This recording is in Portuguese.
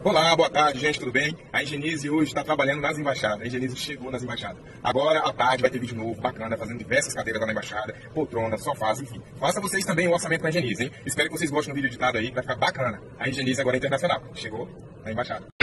Olá, boa tarde, gente, tudo bem? A Engenise hoje está trabalhando nas embaixadas. A Engenise chegou nas embaixadas. Agora, à tarde, vai ter vídeo novo, bacana, fazendo diversas cadeiras lá na embaixada, poltronas, sofás, enfim. Faça vocês também o orçamento com a Engenise, hein? Espero que vocês gostem do vídeo editado aí, vai ficar bacana. A Engenise agora é internacional. Chegou na embaixada.